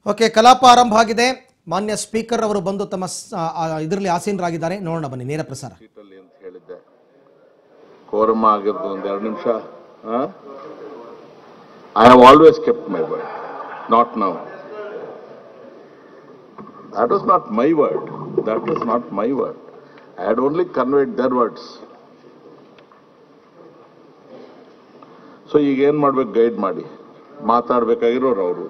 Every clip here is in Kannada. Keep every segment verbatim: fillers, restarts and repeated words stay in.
ಓಕೆ, ಕಲಾಪ ಆರಂಭ ಆಗಿದೆ. ಮಾನ್ಯ ಸ್ಪೀಕರ್ ಅವರು ಬಂದು ತಮ್ಮ ಇದರಲ್ಲಿ ಆಸೀನರಾಗಿದ್ದಾರೆ. ನೋಡೋಣ ಬನ್ನಿ ನೇರ ಪ್ರಸಾರ. ಅಂತ ಹೇಳಿದ್ದೆ ಕೋರಮ ಆಗಿದ್ದು ಒಂದು ಎರಡು ನಿಮಿಷ. I have always kept my word, not now. That was not my word. That was not my word. I had only conveyed their words. So ಈಗ ಏನ್ ಮಾಡ್ಬೇಕು, ಗೈಡ್ ಮಾಡಿ. ಮಾತಾಡ್ಬೇಕಾಗಿರೋರು ಅವರು.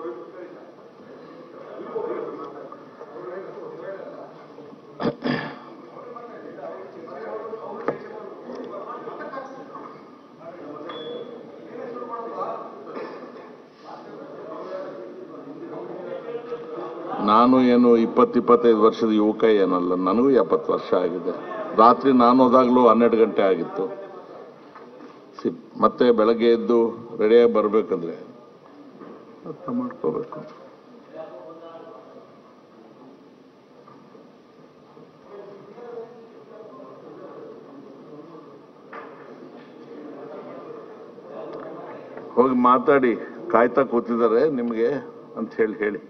ನಾನು ಏನು ಇಪ್ಪತ್ತು ಇಪ್ಪತ್ತೈದು ವರ್ಷದ ಯುವಕ ಏನಲ್ಲ, ನನಗೂ ಎಪ್ಪತ್ತು ವರ್ಷ ಆಗಿದೆ. ರಾತ್ರಿ ನಾನು ಹೋದಾಗಲೂ ಹನ್ನೆರಡು ಗಂಟೆ ಆಗಿತ್ತು. ಮತ್ತೆ ಬೆಳಗ್ಗೆ ಎದ್ದು ರೆಡಿಯಾಗಿ ಬರಬೇಕಂದ್ರೆ ಅರ್ಥ ಮಾಡ್ಕೋಬೇಕು. ಹೋಗಿ ಮಾತಾಡಿ, ಕಾಯ್ತಾ ಕೂತಿದ್ದಾರೆ ನಿಮಗೆ ಅಂತ ಹೇಳಿ ಹೇಳಿ.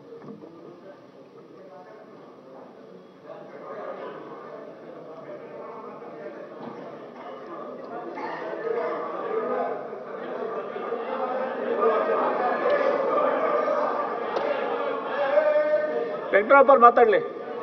ವೆಂಕಟರಾವ್ ಮಾತಾಡ್ಲಿ.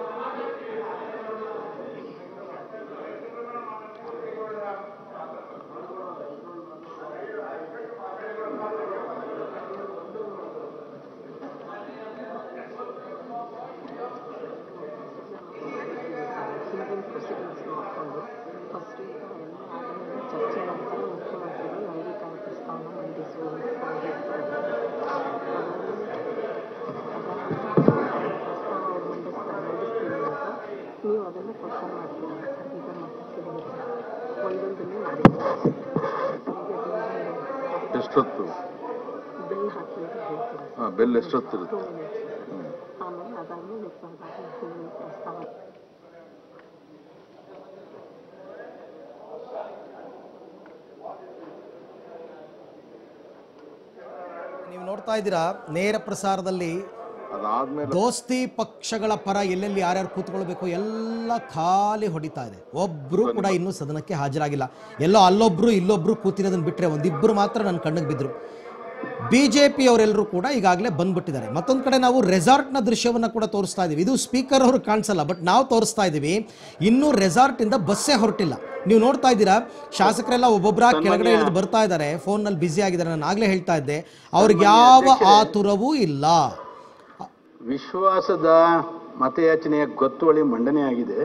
ಎಷ್ಟೊತ್ತು ಬೆಲ್ ಎಷ್ಟೊತ್ತಿರುತ್ತೆ? ನೀವು ನೋಡ್ತಾ ಇದ್ದೀರಾ ನೇರ ಪ್ರಸಾರದಲ್ಲಿ ದೋಸ್ತಿ ಪಕ್ಷಗಳ ಪರ ಎಲ್ಲೆಲ್ಲಿ ಯಾರ್ಯಾರು ಕೂತ್ಕೊಳ್ಬೇಕು ಎಲ್ಲ ಖಾಲಿ ಹೊಡಿತಾ ಇದೆ. ಒಬ್ರು ಕೂಡ ಇನ್ನೂ ಸದನಕ್ಕೆ ಹಾಜರಾಗಿಲ್ಲ. ಎಲ್ಲೋ ಅಲ್ಲೊಬ್ರು ಇಲ್ಲೊಬ್ರು ಕೂತಿರೋದನ್ನ ಬಿಟ್ರೆ ಒಂದಿಬ್ರು ಮಾತ್ರ ನನ್ನ ಕಣ್ಣಿಗೆ ಬಿದ್ರು. ಬಿಜೆಪಿ ಅವರೆಲ್ಲರೂ ಕೂಡ ಈಗಾಗಲೇ ಬಂದ್ಬಿಟ್ಟಿದ್ದಾರೆ. ಮತ್ತೊಂದು ಕಡೆ ನಾವು ರೆಸಾರ್ಟ್ನ ದೃಶ್ಯವನ್ನು ಕೂಡ ತೋರಿಸ್ತಾ ಇದ್ದೀವಿ. ಇದು ಸ್ಪೀಕರ್ ಅವರು ಕಾಣಿಸಲ್ಲ, ಬಟ್ ನಾವು ತೋರಿಸ್ತಾ ಇದ್ದೀವಿ. ಇನ್ನೂ ರೆಸಾರ್ಟ್ ಇಂದ ಬಸ್ಸೇ ಹೊರಟಿಲ್ಲ. ನೀವು ನೋಡ್ತಾ ಇದ್ದೀರಾ, ಶಾಸಕರೆಲ್ಲ ಒಬ್ಬೊಬ್ಬರ ಕೆಳಗಡೆ ಇಳಿದು ಬರ್ತಾ ಇದ್ದಾರೆ, ಫೋನ್ನಲ್ಲಿ ಬ್ಯುಸಿ ಆಗಿದ್ದಾರೆ. ನಾನು ಆಗ್ಲೇ ಹೇಳ್ತಾ ಇದ್ದೆ, ಅವ್ರಿಗೆ ಯಾವ ಆತುರವೂ ಇಲ್ಲ. ವಿಶ್ವಾಸದ ಮತಯಾಚನೆಯ ಗೊತ್ತುವಳಿ ಮಂಡನೆ ಆಗಿದೆ.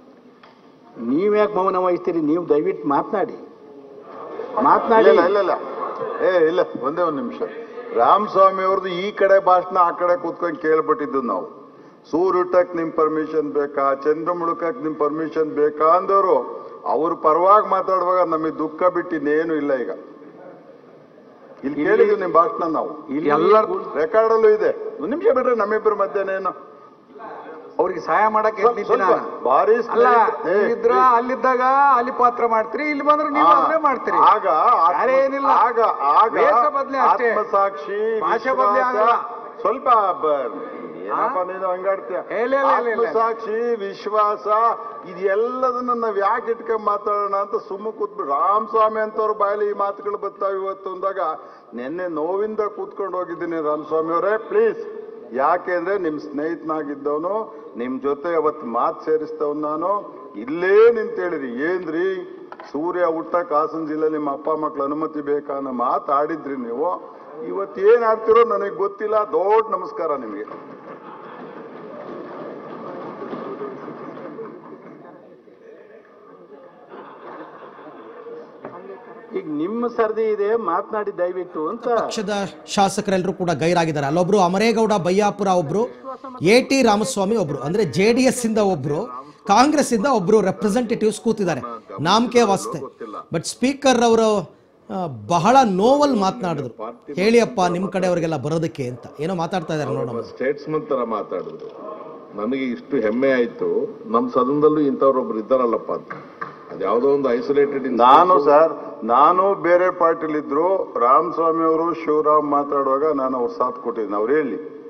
ನೀವ್ಯಾಕೆ ಮೌನ ವಹಿಸ್ತೀರಿ? ನೀವು ದಯವಿಟ್ಟು ಮಾತನಾಡಿ ಮಾತನಾಡಿ ಇಲ್ಲ ಇಲ್ಲ ಏ ಇಲ್ಲ ಒಂದೇ ಒಂದು ನಿಮಿಷ. ರಾಮಸ್ವಾಮಿ ಅವ್ರದ್ದು ಈ ಕಡೆ ಭಾಷಣ ಆ ಕಡೆ ಕೂತ್ಕೊಂಡು ಕೇಳ್ಬಿಟ್ಟಿದ್ದು ನಾವು. ಸೂರ್ಯುಟಕ್ ನಿಮ್ ಪರ್ಮಿಷನ್ ಬೇಕಾ, ಚಂದ್ರ ಮುಳುಕಕ್ ನಿಮ್ ಪರ್ಮಿಷನ್ ಬೇಕಾ ಅಂದವರು ಅವ್ರ ಪರವಾಗಿ ಮಾತಾಡುವಾಗ ನಮಗೆ ದುಃಖ ಬಿಟ್ಟು ಇನ್ನೇನು ಇಲ್ಲ. ಈಗ ಇಲ್ಲಿ ಕೇಳಿದ್ವಿ ನಿಮ್ ಭಾಷಣ, ನಾವು ಇಲ್ಲಿ ಎಲ್ಲ ರೆಕಾರ್ಡ್ ಅಲ್ಲೂ ಇದೆ. ಒಂದು ನಿಮಿಷ ಬಿಡ್ರೆ ನಮ್ಮಿಬ್ಬರ ಮಧ್ಯನೇನು ಅವ್ರಿಗೆ ಸಹಾಯ ಮಾಡಕ್ಕೆ ಭಾರಿ ಇದ್ರ ಅಲ್ಲಿದ್ದಾಗ ಅಲ್ಲಿ ಪಾತ್ರ ಮಾಡ್ತೀರಿ, ಇಲ್ಲಿ ಬಂದ್ರೆ ನೀವು ಅದೇ ಮಾಡ್ತೀರಿ. ಆಗ ಏನಿಲ್ಲ, ಆಗ ಆಗ ಬದಲೇ ಆತ್ಮಸಾಕ್ಷಿ ಭಾಷೆ ಬದಲೇ ಸ್ವಲ್ಪ ನೀನು ಹಂಗಾಡ್ತೀಯ. ಆತ್ಮಸಾಕ್ಷಿ ವಿಶ್ವಾಸ ಇದೆಲ್ಲದನ್ನ ನಾವ್ ಯಾಕೆ ಇಟ್ಕೊಂಡ್ ಮಾತಾಡೋಣ ಅಂತ ಸುಮ್ಮ ಕೂತ್ಬಿಟ್ಟು ರಾಮಸ್ವಾಮಿ ಅಂತವ್ರ ಬಾಯಲ್ಲಿ ಈ ಮಾತುಗಳು ಬರ್ತಾವ ಇವತ್ತು ಅಂದಾಗ ನಿನ್ನೆ ನೋವಿಂದ ಕೂತ್ಕೊಂಡು ಹೋಗಿದ್ದೀನಿ. ರಾಮಸ್ವಾಮಿ ಅವರೇ ಪ್ಲೀಸ್, ಯಾಕೆಂದ್ರೆ ನಿಮ್ ಸ್ನೇಹಿತನಾಗಿದ್ದವನು, ನಿಮ್ ಜೊತೆ ಅವತ್ತು ಮಾತು ಸೇರಿಸ್ತವ್ ನಾನು. ಇಲ್ಲೇ ನಿಂತೇಳಿರಿ ಏನ್ರಿ ಸೂರ್ಯ ಹುಟ್ಟಕ್ ಹಾಸನ ಜಿಲ್ಲೆ ನಿಮ್ಮ ಅಪ್ಪ ಮಕ್ಳ ಅನುಮತಿ ಬೇಕಾ ಅನ್ನೋ ಮಾತಾಡಿದ್ರಿ ನೀವು. ಇವತ್ತು ಏನ್ ಆಡ್ತಿರೋ ನನಗೆ ಗೊತ್ತಿಲ್ಲ. ದೊಡ್ಡ ನಮಸ್ಕಾರ ನಿಮಗೆ. ಈಗ ನಿಮ್ಮ ಸರ್ದಿ ಇದೆ, ಮಾತನಾಡಿ ದಯವಿಟ್ಟು ಅಂತ. ಪಕ್ಷದ ಶಾಸಕರೆಲ್ಲರೂ ಕೂಡ ಗೈರಾಗಿದ್ದಾರೆ. ಅಲ್ಲೊಬ್ರು ಅಮರೇಗೌಡ ಬಯ್ಯಾಪುರ, ಒಬ್ರು ಎ ಟಿ ರಾಮಸ್ವಾಮಿ, ಒಬ್ರು ಅಂದ್ರೆ ಜೆ ಡಿ ಎಸ್ ಇಂದ ಒಬ್ರು, ಕಾಂಗ್ರೆಸ್ ಇಂದ ಒಬ್ರು ರೆಪ್ರೆಸೆಂಟೇಟಿವ್ಸ್ ಕೂತಿದ್ದಾರೆ ನಾಮಕೆ ವಾಸ್ತೆ. ಬಟ್ ಸ್ಪೀಕರ್ ಅವರು ಬಹಳ ನೋವಲ್ ಮಾತನಾಡಿದ್ರು. ಹೇಳಿಯಪ್ಪ ನಿಮ್ ಕಡೆ ಅವರಿಗೆಲ್ಲ ಬರೋದಕ್ಕೆ ಅಂತ ಏನೋ ಮಾತಾಡ್ತಾ ಇದಾರೆ. ನೋಡೋಣ, ಸ್ಟೇಟ್ಸ್ಮನ್ ತರ ಮಾತಾಡಿದ್ರು. ನನಗೆ ಇಷ್ಟು ಹೆಮ್ಮೆ ಆಯ್ತು, ನಮ್ಮ ಸದನದಲ್ಲೂ ಇಂಥವ್ರೊಬ್ರು ಇದ್ದಾರಲ್ಲಪ್ಪ ಅಂತ. ಅದ್ಯಾವುದೋ ಒಂದು ಐಸೋಲೇಟೆಡ್. ನಾನು ಸರ್ ನಾನು ಬೇರೆ ಪಾರ್ಟಿಲಿದ್ರು ರಾಮಸ್ವಾಮಿ ಅವರು ಶಿವರಾಮ್ ಮಾತಾಡುವಾಗ ನಾನು ಅವ್ರ ಸಾಥ್ ಕೊಟ್ಟಿದ್ದೀನಿ. ಅವ್ರು ಹೇಳಿ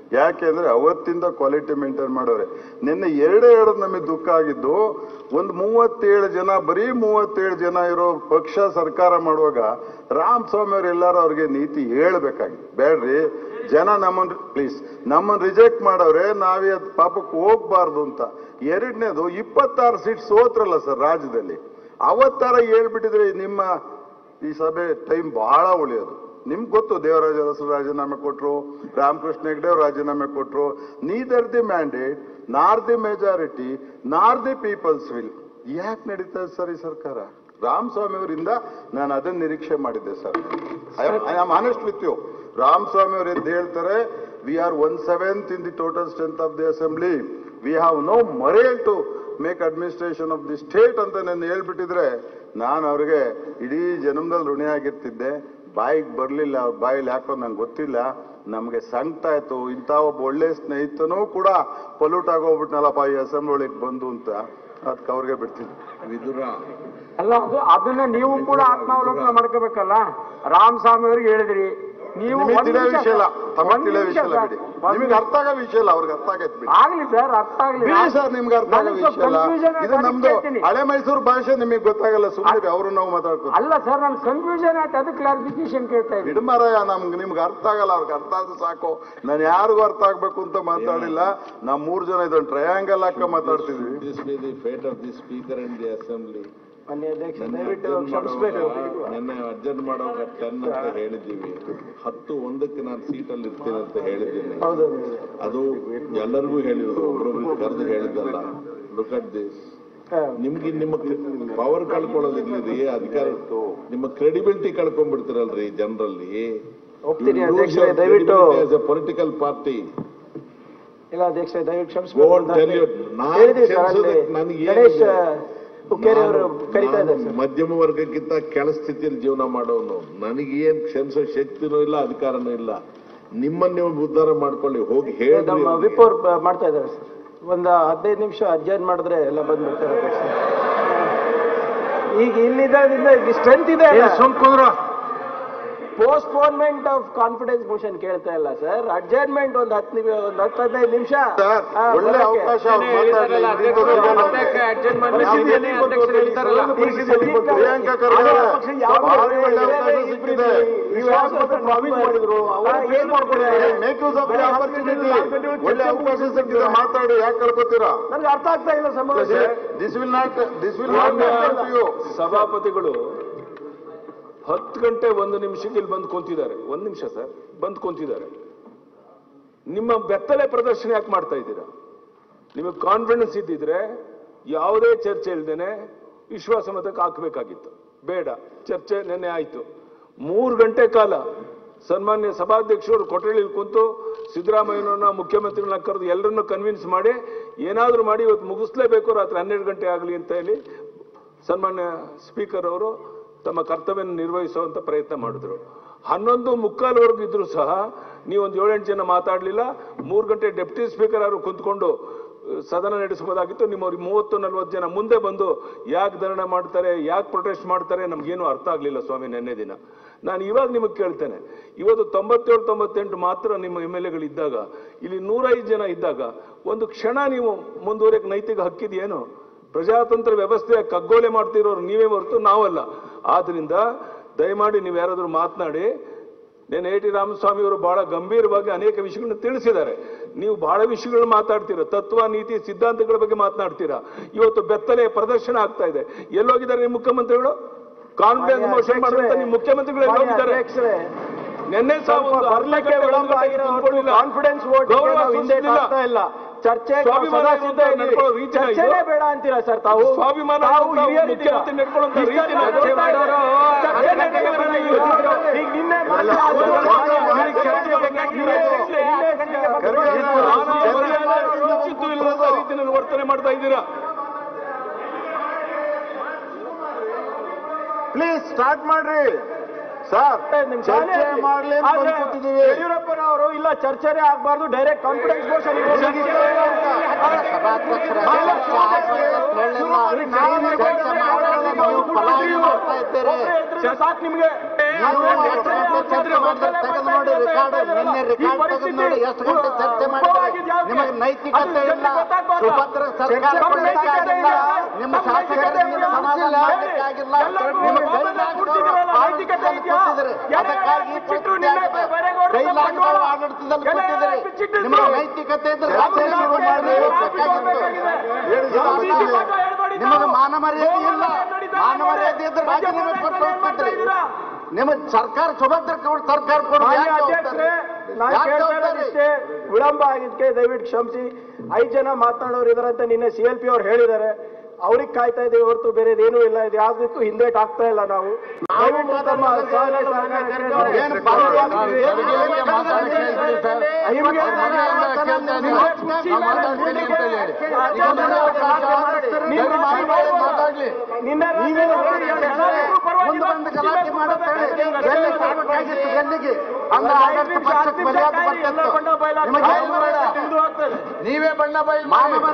ಯಾಕೆಂದ್ರೆ ಅವತ್ತಿಂದ ಕ್ವಾಲಿಟಿ ಮೇಂಟೈನ್ ಮಾಡೋರೆ. ನಿನ್ನೆ ಎರಡೇ ಎರಡು ನಮಗೆ ದುಃಖ ಆಗಿದ್ದು, ಒಂದು ಮೂವತ್ತೇಳು ಜನ ಬರೀ ಮೂವತ್ತೇಳು ಜನ ಇರೋ ಪಕ್ಷ ಸರ್ಕಾರ ಮಾಡುವಾಗ ರಾಮಸ್ವಾಮಿ ಅವ್ರು ಎಲ್ಲಾರು ಅವ್ರಿಗೆ ನೀತಿ ಹೇಳ್ಬೇಕಾಗಿತ್ತು. ಬೇಡ್ರಿ ಜನ ನಮ್ಮನ್ ಪ್ಲೀಸ್ ನಮ್ಮನ್ನ ರಿಜೆಕ್ಟ್ ಮಾಡವ್ರೆ, ನಾವೇ ಅದ್ ಪಾಪಕ್ಕೆ ಹೋಗ್ಬಾರ್ದು ಅಂತ. ಎರಡನೇದು ಇಪ್ಪತ್ತಾರು ಸೀಟ್ ಸೋತ್ರಲ್ಲ ಸರ್ ರಾಜ್ಯದಲ್ಲಿ, ಅವತ್ತಾರ ಹೇಳ್ಬಿಟ್ಟಿದ್ರೆ ನಿಮ್ಮ ಈ ಸಭೆ ಟೈಮ್ ಬಹಳ ಉಳಿಯೋದು. ನಿಮ್ಗೆ ಗೊತ್ತು, ದೇವರಾಜ ಅರಸರು ರಾಜೀನಾಮೆ ಕೊಟ್ರು, ರಾಮಕೃಷ್ಣ ಹೆಗಡೆ ಅವ್ರು ರಾಜೀನಾಮೆ ಕೊಟ್ರು. Neither the mandate nor the majority nor the people's will. ಯಾಕೆ ನಡೀತದೆ ಸರ್ ಈ ಸರ್ಕಾರ? ರಾಮಸ್ವಾಮಿ ಅವರಿಂದ ನಾನು ಅದನ್ನ ನಿರೀಕ್ಷೆ ಮಾಡಿದ್ದೆ sir. I am honest with you. Ramaswamy ಅವರು ಎದ್ದು ಹೇಳ್ತಾರೆ, we are one seventh in the total strength of the assembly, we have no morale to make administration of the state ಅಂತ ನಾನು ಹೇಳ್ಬಿಟ್ಟಿದ್ರೆ ನಾನು ಅವ್ರಿಗೆ ಇಡೀ ಜನ್ಮದಲ್ಲಿ ಋಣಿಯಾಗಿರ್ತಿದ್ದೆ. ಬಾಯಿಗೆ ಬರಲಿಲ್ಲ, ಅವ್ರ ಬಾಯಲ್ಲಿ ಯಾಕೋ ನಂಗೆ ಗೊತ್ತಿಲ್ಲ. ನಮಗೆ ಸಂಕಟ ಆಯ್ತು, ಇಂಥ ಒಬ್ಬ ಒಳ್ಳೆ ಸ್ನೇಹಿತನೂ ಕೂಡ ಪೊಲ್ಯೂಟ್ ಆಗೋಗ್ಬಿಟ್ನಲ್ಲಪ್ಪ ಈ ಅಸೆಂಬ್ಲಿ ಒಳಗೆ ಬಂದು ಅಂತ. ಅದಕ್ಕೆ ಅವ್ರಿಗೆ ಬಿಡ್ತೀನಿ. ವಿದುರ ಅಲ್ಲ, ಅದು ಅದನ್ನ ನೀವು ಕೂಡ ಆತ್ಮಾವಲೋಕನ ಮಾಡ್ಕೋಬೇಕಲ್ಲ. ರಾಮಸ್ವಾಮಿ ಅವ್ರಿಗೆ ಹೇಳಿದ್ರಿ, ನೀವು ತಿಳಿಯೋ ವಿಷಯ ಇಲ್ಲ, ತಮಗೆ ತಿಳಿಯೋ ವಿಷಯ ಇಲ್ಲ ಬಿಡಿ. ನಿಮಗೆ ಅರ್ಥ ಆಗೋ ವಿಷಯ ಇಲ್ಲ, ಅವ್ರಿಗೆ ಅರ್ಥ ಆಗೈತೆ ಬಿಡಿ. ಆಗ್ಲಿ ಸರ್, ಅರ್ಥ ಆಗ್ಲಿ ಸರ್, ನಿಮ್ಗೆ ಅರ್ಥ ಆಗೋ ವಿಷಯ ಇಲ್ಲ. ಇದು ನಮ್ದು ಹಳೆ ಮೈಸೂರು ಭಾಷೆ, ನಿಮಗೆ ಗೊತ್ತಾಗಲ್ಲ. ಸುಮ್ಮನೆ ಅವರು ನಾವು ಮಾತಾಡ್ತೀವಿ. ಅಲ್ಲ ಸರ್, ನನ್ ಕನ್ಫ್ಯೂಷನ್ ಆಯ್ತು, ಅದು ಕ್ಲಾರಿಫಿಕೇಶನ್ ಕೇಳ್ತಾ ಇದ್ದೀನಿ. ಇಡಮರಾಯ, ನಮ್ಗೆ ನಿಮ್ಗೆ ಅರ್ಥ ಆಗಲ್ಲ, ಅವ್ರಿಗೆ ಅರ್ಥ ಆದ್ರೆ ಸಾಕು. ನಾನು ಯಾರಿಗೂ ಅರ್ಥ ಆಗ್ಬೇಕು ಅಂತ ಮಾತಾಡಿಲ್ಲ. ನಾವು ಮೂರು ಜನ ಇದೊಂದು ಟ್ರಯಾಂಗಲ್ ಹಾಕ ಮಾತಾಡ್ತಿದ್ವಿ. ಮನೆ ಅಧ್ಯಕ್ಷ ದಯವಿಟ್ಟು ಕ್ಷಮಿಸಬೇಕು. ನಿನ್ನೆ ಅರ್ಜೆಂಟ್ ಮಾಡೋವಾಗ ಟೆನ್ ಅಂತ ಹೇಳಿದ್ದೀವಿ, ಹತ್ತು ಒಂದಕ್ಕೆ ನಾನು ಸೀಟಲ್ಲಿ ಇರ್ತೀನಿ ಅಂತ ಹೇಳಿದ್ದೀನಿ. ಅದು ಎಲ್ಲರಿಗೂ ಹೇಳಿದ್ರು, ಒಬ್ಬರೊಬ್ರು ಕರೆದು ಹೇಳಿದ್ದಲ್ಲ. Look at this. ನಿಮ್ಗೆ ನಿಮ್ಮ ಪವರ್ ಕಳ್ಕೊಳ್ಳೋದಿರ್ಲಿ, ಅಧಿಕಾರ, ನಿಮ್ಮ ಕ್ರೆಡಿಬಿಲಿಟಿ ಕಳ್ಕೊಂಡ್ಬಿಡ್ತೀರಲ್ರಿ ಜನರಲ್ಲಿ. ದಯವಿಟ್ಟು ಪೊಲಿಟಿಕಲ್ ಪಾರ್ಟಿ ಇಲ್ಲ ಅಧ್ಯಕ್ಷ, ದಯವಿಟ್ಟು ಕ್ಷಮಿಸಬೇಕು. ಮಧ್ಯಮ ವರ್ಗಕ್ಕಿಂತ ಕೆಳ ಸ್ಥಿತಿಯಲ್ಲಿ ಜೀವನ ಮಾಡೋನು, ನನಗೇನ್ ಕ್ಷಮಿಸೋ ಶಕ್ತಿನೂ ಇಲ್ಲ, ಅಧಿಕಾರನೂ ಇಲ್ಲ. ನಿಮ್ಮನ್ನ ನೀವು ಉದ್ಧಾರ ಮಾಡ್ಕೊಳ್ಳಿ, ಹೋಗಿ ಹೇಳಿ. ವಿಪ್ ಅವ್ರು ಮಾಡ್ತಾ ಇದ್ದಾರೆ ಸರ್, ಒಂದ್ ಹದಿನೈದು ನಿಮಿಷ ಅಡ್ಜರ್ನ್ ಮಾಡಿದ್ರೆ ಎಲ್ಲ ಬಂದ್ಬಿಡ್ತಾರೆ. ಈಗ ಇಲ್ಲಿದ್ದ ಸ್ಟ್ರೆಂತ್ ಇದೆ, ಪೋಸ್ಟ್ಪೋನ್ಮೆಂಟ್ ಆಫ್ ಕಾನ್ಫಿಡೆನ್ಸ್ ಮೋಷನ್ ಕೇಳ್ತಾ ಇಲ್ಲ ಸರ್. ಅಡ್ಜರ್ನ್ಮೆಂಟ್ ಒಂದು ಹತ್ತು ನಿಮಿಷ, ಒಂದು ಹತ್ತು ಹದಿನೈದು ನಿಮಿಷ ಒಳ್ಳೆ ಅವಕಾಶ. ಒಳ್ಳೆ ಅವಕಾಶ ಸಿಕ್ಕಿದೆ, ಮಾತಾಡಿ. ಯಾಕೆ ಕಳ್ಕೊತೀರಾ? ನನಗೆ ಅರ್ಥ ಆಗ್ತಾ ಇಲ್ಲ ಸಮಸ್ಯೆ. This will not this will not you. ಸಭಾಪತಿಗಳು ಹತ್ತು ಗಂಟೆ ಒಂದು ನಿಮಿಷಕ್ಕೆ ಇಲ್ಲಿ ಬಂದು ಕುಂತಿದ್ದಾರೆ. ಒಂದು ನಿಮಿಷ ಸರ್, ಬಂದು ಕುಂತಿದ್ದಾರೆ. ನಿಮ್ಮ ಬೆತ್ತಲೆ ಪ್ರದರ್ಶನ ಯಾಕೆ ಮಾಡ್ತಾ ಇದ್ದೀರಾ? ನಿಮಗೆ ಕಾನ್ಫಿಡೆನ್ಸ್ ಇದ್ದಿದ್ರೆ ಯಾವುದೇ ಚರ್ಚೆ ಇಲ್ದೇನೆ ವಿಶ್ವಾಸ ಮತಕ್ಕೆ ಹಾಕಬೇಕಾಗಿತ್ತು. ಬೇಡ, ಚರ್ಚೆ ನೆನ್ನೆ ಆಯ್ತು. ಮೂರು ಗಂಟೆ ಕಾಲ ಸನ್ಮಾನ್ಯ ಸಭಾಧ್ಯಕ್ಷರು ಕೊಠಡಿಯಲ್ಲಿ ಕುಂತು ಸಿದ್ದರಾಮಯ್ಯನವ್ರನ್ನ, ಮುಖ್ಯಮಂತ್ರಿಗಳನ್ನ ಕರೆದು ಎಲ್ಲರನ್ನೂ ಕನ್ವಿನ್ಸ್ ಮಾಡಿ ಏನಾದರೂ ಮಾಡಿ ಇವತ್ತು ಮುಗಿಸ್ಲೇಬೇಕು, ರಾತ್ರಿ ಹನ್ನೆರಡು ಗಂಟೆ ಆಗಲಿ ಅಂತ ಹೇಳಿ ಸನ್ಮಾನ್ಯ ಸ್ಪೀಕರ್ ಅವರು ತಮ್ಮ ಕರ್ತವ್ಯ ನಿರ್ವಹಿಸುವಂತ ಪ್ರಯತ್ನ ಮಾಡಿದ್ರು. ಹನ್ನೊಂದು ಮುಕ್ಕಾಲ್ವರೆಗೂ ಇದ್ರು ಸಹ ನೀವೊಂದು ಏಳೆಂಟು ಜನ ಮಾತಾಡಲಿಲ್ಲ. ಮೂರು ಗಂಟೆ ಡೆಪ್ಟಿ ಸ್ಪೀಕರ್ ಅವರು ಕುಂತ್ಕೊಂಡು ಸದನ ನಡೆಸಬಹುದಾಗಿತ್ತು. ನಿಮ್ಮವ್ರಿಗೆ ಮೂವತ್ತು ನಲ್ವತ್ತು ಜನ ಮುಂದೆ ಬಂದು ಯಾಕೆ ಧರಣಿ ಮಾಡ್ತಾರೆ, ಯಾಕೆ ಪ್ರೊಟೆಸ್ಟ್ ಮಾಡ್ತಾರೆ, ನಮ್ಗೇನು ಅರ್ಥ ಆಗಲಿಲ್ಲ ಸ್ವಾಮಿ ನೆನ್ನೆ ದಿನ. ನಾನು ಇವಾಗ ನಿಮಗೆ ಕೇಳ್ತೇನೆ, ಇವತ್ತು ತೊಂಬತ್ತೇಳು ತೊಂಬತ್ತೆಂಟು ಮಾತ್ರ ನಿಮ್ಮ ಎಮ್ ಎಲ್ ಎಗಳು ಇದ್ದಾಗ, ಇಲ್ಲಿ ನೂರೈದು ಜನ ಇದ್ದಾಗ ಒಂದು ಕ್ಷಣ ನೀವು ಮುಂದುವರೆಯಕ್ಕೆ ನೈತಿಕ ಹಕ್ಕಿದೆಯೇನು? ಪ್ರಜಾತಂತ್ರ ವ್ಯವಸ್ಥೆಯ ಕಗ್ಗೋಲೆ ಮಾಡ್ತಿರೋರು ನೀವೇ ಹೊರತು ನಾವಲ್ಲ. ಆದ್ರಿಂದ ದಯಮಾಡಿ ನೀವು ಯಾರಾದರೂ ಮಾತನಾಡಿ. నేను ಎ ಟಿ ರಾಮಸ್ವಾಮಿ ಅವರು ಬಹಳ ಗಂಭೀರವಾಗಿ ಅನೇಕ ವಿಷಯಗಳನ್ನ ತಿಳಿಸಿದ್ದಾರೆ. ನೀವು ಬಹಳ ವಿಷಯಗಳನ್ನ ಮಾತಾಡ್ತೀರಾ, ತತ್ವ ನೀತಿ ಸಿದ್ಧಾಂತಗಳ ಬಗ್ಗೆ ಮಾತನಾಡ್ತೀರಾ. ಇವತ್ತು ಬೆತ್ತಲೆ ಪ್ರದರ್ಶನ ಆಗ್ತಾ ಇದೆ. ಎಲ್ಲೋಗಿದ್ದಾರೆ ನಿಮ್ಮ ಮುಖ್ಯಮಂತ್ರಿಗಳು? ಕಾನ್ಫಿಡೆನ್ಸ್ ಮೋಷನ್ ಮಾಡುವಂತ ನಿಮ್ಮ ಮುಖ್ಯಮಂತ್ರಿಗಳು ಎಲ್ಲೋಗಿದ್ದಾರೆ? ನಿನ್ನೆ ಸಹ ಒಂದು ಕಾನ್ಫಿಡೆನ್ಸ್ ವೋಟ್ ಇಲ್ಲ, ಚರ್ಚೆ ಬೇಡ ಅಂತೀರಾ ಸರ್ ತಾವು? ಸ್ವಾಭಿಮಾನ ಮುಖ್ಯಮಂತ್ರಿ ನಡ್ಕೊಳ್ಳುವಂತ ರೀತಿ ರೀತಿಯಲ್ಲಿ ವರ್ತನೆ ಮಾಡ್ತಾ ಇದ್ದೀರಾ. ಪ್ಲೀಸ್ ಸ್ಟಾರ್ಟ್ ಮಾಡ್ರಿ ಸರ್. ಚರ್ಚೆ ಮಾಡ್ಲಿ ಅಂತ ಕೂತಿದ್ದೀವಿ. ಯಡಿಯೂರಪ್ಪನವರು ಇಲ್ಲ ಚರ್ಚೆನೇ ಆಗ್ಬಾರ್ದು, ಡೈರೆಕ್ಟ್ ಕಾನ್ಫಿಡೆನ್ಸ್ ಮೋಷನ್ ಸಾಕು ನಿಮ್ಗೆ. ಚರ್ಚೆ ಮಾಡಿದ್ರೆ ತೆಗೆದು ನೋಡಿ ರೆಕಾರ್ಡ್, ನಿನ್ನೆ ರೆಕಾರ್ಡ್ ತೆಗೆದು ನೋಡಿ ಎಷ್ಟು ಗಂಟೆ ಚರ್ಚೆ ಮಾಡಿದ್ರೆ ನಿಮಗೆ ನೈತಿಕತೆ ಇಲ್ಲ, ಸುಭದ್ರ ಸರ್ಕಾರ ಕೊಡಬೇಕಾಗಿಲ್ಲ, ನಿಮ್ಮ ಶಾಸಕರಿಗೆ ಸಮಾಧಾನ ಮಾಡಬೇಕಾಗಿಲ್ಲ, ನಿಮಗೆ ಅದಕ್ಕಾಗಿ ಕೈಲಾಗದವರು ಆಡಳಿತದಲ್ಲಿ ಕೂತಿದ್ದಾರೆ. ನಿಮಗೆ ನೈತಿಕತೆ ಇದ್ರೆ ರಾಜೀನಾಮೆ ಮಾಡಬೇಕಾಗಿತ್ತು. ನಿಮಗೆ ಮಾನ ಮರ್ಯಾದೆ ಇಲ್ಲ, ಮಾನ ಮರ್ಯಾದೆ ಇದ್ರೆ ರಾಜೀನಾಮೆ ಕೊಟ್ಟು ಹೋಗ್ತಿದ್ರಿ. ನಿಮಗೆ ಸರ್ಕಾರ ಸುಭದ್ರ ಸರ್ಕಾರ ವಿಳಂಬ ಆಗಿದ್ದಕ್ಕೆ ದಯವಿಟ್ಟು ಕ್ಷಮಿಸಿ. ಐದು ಜನ ಮಾತನಾಡೋರು ಇದಾರಂತ ನಿನ್ನೆ ಸಿ ಎಲ್ ಪಿ ಅವ್ರು ಹೇಳಿದ್ದಾರೆ. ಅವ್ರಿಗೆ ಕಾಯ್ತಾ ಇದ್ದೀವಿ ಹೊರತು ಬೇರೆದೇನೂ ಇಲ್ಲ. ಇದು ಯಾವ್ದಕ್ಕೂ ಹಿಂದೇಟ್ ಆಗ್ತಾ ಇಲ್ಲ. ನಾವು ನೀವೇ ಬಣ್ಣ ಬಯಲು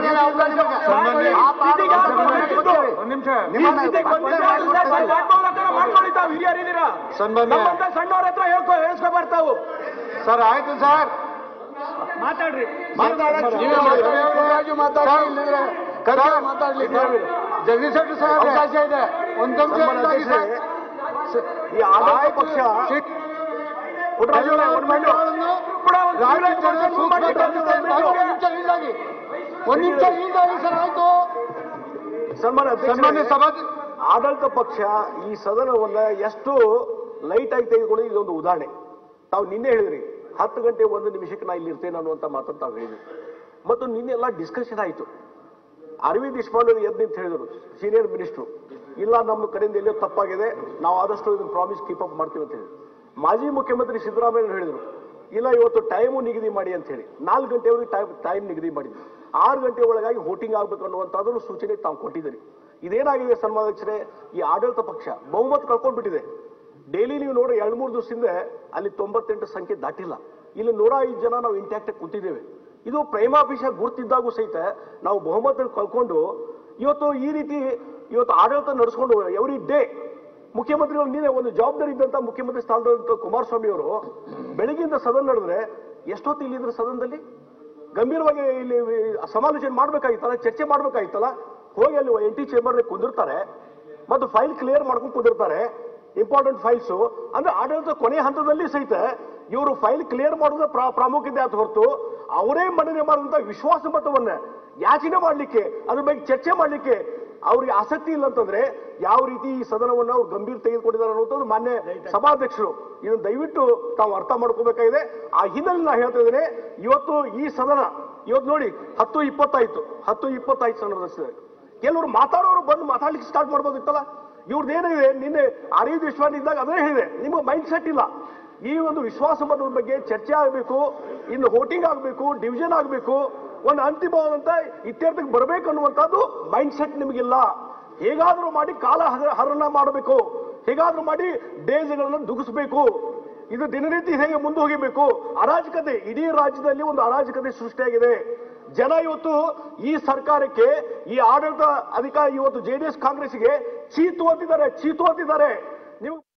ಹಿರಿಯರಿದ್ದೀರಾ, ಸಣ್ಣವ್ರ ಹತ್ರ ಹೇಳ್ಕೊ ಹೇಳ್ಸ್ಕೊ ಬರ್ತಾವು. ಸರ್ ಆಯ್ತು ಸರ್, ಮಾತಾಡ್ರಿ ಮಾತಾಡ್ಲಿ. ಜಗದೀಶ್ ಶೆಟ್ಟರ್ ಸರ್ ಅವಕಾಶ ಇದೆ, ಒಂದು ನಿಮಿಷ. ಈ ಆಡಳಿತ ಪಕ್ಷ ಒಂದು ನಿಮಿಷ ಹೀಗಾಗಿ ಸರ್ ಆಯ್ತು. ಸನ್ಮಾನ್ಯ ಸಭಾ ಆಡಳಿತ ಪಕ್ಷ ಈ ಸದನವನ್ನ ಎಷ್ಟು ಲೈಟ್ ಆಗಿ ತೆಗೆದುಕೊಂಡು ಇದೊಂದು ಉದಾಹರಣೆ. ತಾವು ನಿನ್ನೆ ಹೇಳಿದ್ರಿ ಹತ್ತು ಗಂಟೆ ಒಂದು ನಿಮಿಷಕ್ಕೆ ನಾ ಇಲ್ಲಿ ಇರ್ತೇನೆ ಅನ್ನುವಂತ ಮಾತನ್ನು ತಾವು ಹೇಳಿದ್ರಿ. ಮತ್ತು ನಿನ್ನೆ ಎಲ್ಲ ಡಿಸ್ಕಷನ್ ಆಯಿತು. ಅರವಿಂದ್ ದೇಶಪಾಂಡೆ ಎದ್ದು ನಿಂತು ಹೇಳಿದರು, ಸೀನಿಯರ್ ಮಿನಿಸ್ಟ್ರು, ಇಲ್ಲ ನಮ್ಮ ಕಡೆಯಿಂದ ಎಲ್ಲೋ ತಪ್ಪಾಗಿದೆ, ನಾವು ಆದಷ್ಟು ಇದನ್ನು ಪ್ರಾಮಿಸ್ ಕೀಪ್ ಅಪ್ ಮಾಡ್ತೀವಿ ಅಂತ ಹೇಳಿ. ಮಾಜಿ ಮುಖ್ಯಮಂತ್ರಿ ಸಿದ್ದರಾಮಯ್ಯ ಹೇಳಿದರು, ಇಲ್ಲ ಇವತ್ತು ಟೈಮು ನಿಗದಿ ಮಾಡಿ ಅಂತ ಹೇಳಿ. ನಾಲ್ಕು ಗಂಟೆವರೆಗೆ ಟೈಮ್ ಟೈಮ್ ನಿಗದಿ ಮಾಡಿದ್ವಿ. ಆರು ಗಂಟೆ ಒಳಗಾಗಿ ವೋಟಿಂಗ್ ಆಗ್ಬೇಕು ಅನ್ನುವಂಥದ್ದನ್ನು ಸೂಚನೆ ತಾವು ಕೊಟ್ಟಿದ್ದೀರಿ. ಇದೇನಾಗಿದೆ ಸನ್ಮಾನಾಧ್ಯಕ್ಷರೇ, ಈ ಆಡಳಿತ ಪಕ್ಷ ಬಹುಮತ ಕಳ್ಕೊಂಡ್ಬಿಟ್ಟಿದೆ. ಡೈಲಿ ನೀವು ನೋಡಿ ಎರಡು ಮೂರು ದಿವಸದಿಂದ ಅಲ್ಲಿ ತೊಂಬತ್ತೆಂಟು ಸಂಖ್ಯೆ ದಾಟಿಲ್ಲ. ಇಲ್ಲಿ ನೂರ ಐದು ಜನ ನಾವು ಇಂಟ್ಯಾಕ್ಟ್ ಕೂತಿದ್ದೇವೆ. ಇದು ಪ್ರೇಮಾಭಿಷ ಗುರ್ತಿದ್ದಾಗೂ ಸಹಿತ ನಾವು ಬಹುಮತ ಕಳ್ಕೊಂಡು ಇವತ್ತು ಈ ರೀತಿ ಇವತ್ತು ಆಡಳಿತ ನಡೆಸ್ಕೊಂಡು ಎವ್ರಿ ಡೇ ಮುಖ್ಯಮಂತ್ರಿಗಳು ನೀನೇ ಒಂದು ಜವಾಬ್ದಾರಿ ಇದ್ದಂತ ಮುಖ್ಯಮಂತ್ರಿ ಸ್ಥಾನದಂತ ಕುಮಾರಸ್ವಾಮಿ ಅವರು ಬೆಳಗ್ಗೆಯಿಂದ ಸದನ ನಡೆದ್ರೆ ಎಷ್ಟೊತ್ತು ಇಲ್ಲಿದ್ರು ಸದನದಲ್ಲಿ ಗಂಭೀರವಾಗಿ ಇಲ್ಲಿ ಸಮಾಲೋಚನೆ ಮಾಡ್ಬೇಕಾಗಿತ್ತಲ್ಲ, ಚರ್ಚೆ ಮಾಡ್ಬೇಕಾಗಿತ್ತಲ್ಲ. ಹೋಗಿ ಅಲ್ಲಿ ಎನ್ ಟಿ ಚೇಂಬರ್ನಲ್ಲಿ ಕುಂದಿರ್ತಾರೆ ಮತ್ತು ಫೈಲ್ ಕ್ಲಿಯರ್ ಮಾಡ್ಕೊಂಡು ಕುಂದಿರ್ತಾರೆ, ಇಂಪಾರ್ಟೆಂಟ್ ಫೈಲ್ಸು. ಅಂದ್ರೆ ಆಡಳಿತ ಕೊನೆಯ ಹಂತದಲ್ಲಿ ಸಹಿತ ಇವರು ಫೈಲ್ ಕ್ಲಿಯರ್ ಮಾಡೋದು ಪ್ರಾಮುಖ್ಯತೆ ಆದ ಹೊರತು ಅವರೇ ಮಂಡನೆ ಮಾಡಿದಂತ ವಿಶ್ವಾಸ ಮತವನ್ನ ಯಾಚನೆ ಮಾಡ್ಲಿಕ್ಕೆ, ಅದ್ರ ಬಗ್ಗೆ ಚರ್ಚೆ ಮಾಡ್ಲಿಕ್ಕೆ ಅವ್ರಿಗೆ ಆಸಕ್ತಿ ಇಲ್ಲ ಅಂತಂದ್ರೆ ಯಾವ ರೀತಿ ಈ ಸದನವನ್ನು ಅವ್ರು ಗಂಭೀರ ತೆಗೆದುಕೊಂಡಿದ್ದಾರೆ ಅನ್ನೋದು ಮಾನ್ಯ ಸಭಾಧ್ಯಕ್ಷರು ಇದನ್ನು ದಯವಿಟ್ಟು ತಾವು ಅರ್ಥ ಮಾಡ್ಕೋಬೇಕಾಗಿದೆ. ಆ ಹಿನ್ನೆಲೆ ನಾ ಹೇಳ್ತಾ ಇದ್ದೇನೆ, ಇವತ್ತು ಈ ಸದನ ಇವತ್ತು ನೋಡಿ ಹತ್ತು ಇಪ್ಪತ್ತಾಯ್ತು ಹತ್ತು ಇಪ್ಪತ್ತಾಯ್ತು ಸದನ ಕೆಲವರು ಮಾತಾಡೋರು ಬಂದು ಮಾತಾಡ್ಲಿಕ್ಕೆ ಸ್ಟಾರ್ಟ್ ಮಾಡ್ಬೋದಿತ್ತಲ್ಲ. ಇವ್ರದ್ದು ಏನಿದೆ, ನಿನ್ನೆ ಅರವಿಂದ್ ದೇಶಪಾಂಡೆ ಇದ್ದಾಗ ಅದೇ ಹೇಳಿದೆ, ನಿಮ್ಗೆ ಮೈಂಡ್ ಸೆಟ್ ಇಲ್ಲ. ಈ ಒಂದು ವಿಶ್ವಾಸ ಮತದ ಬಗ್ಗೆ ಚರ್ಚೆ ಆಗಬೇಕು, ಇನ್ನು ವೋಟಿಂಗ್ ಆಗಬೇಕು, ಡಿವಿಷನ್ ಆಗಬೇಕು, ಒಂದು ಅಂತಿಮವಾದಂತ ಇತ್ಯರ್ಥಕ್ಕೆ ಬರಬೇಕು ಅನ್ನುವಂಥದ್ದು ಮೈಂಡ್ ಸೆಟ್ ನಿಮಗಿಲ್ಲ. ಹೇಗಾದ್ರೂ ಮಾಡಿ ಕಾಲ ಹರಣ ಮಾಡಬೇಕು, ಹೇಗಾದ್ರೂ ಮಾಡಿ ಡೇಸ್ಗಳನ್ನು ದುಗಿಸ್ಬೇಕು, ಇದು ದಿನನಿತ್ಯ ಹೇಗೆ ಮುಂದೆ ಹೋಗಬೇಕು. ಅರಾಜಕತೆ ಇಡೀ ರಾಜ್ಯದಲ್ಲಿ ಒಂದು ಅರಾಜಕತೆ ಸೃಷ್ಟಿಯಾಗಿದೆ. ಜನ ಇವತ್ತು ಈ ಸರ್ಕಾರಕ್ಕೆ, ಈ ಆಡಳಿತ ಅಧಿಕಾರ ಇವತ್ತು ಜೆಡಿಎಸ್ ಕಾಂಗ್ರೆಸ್ಗೆ ಚೀತು ಅಂತಿದ್ದಾರೆ, ಚೀತು ಅಂತಿದ್ದಾರೆ. ನೀವು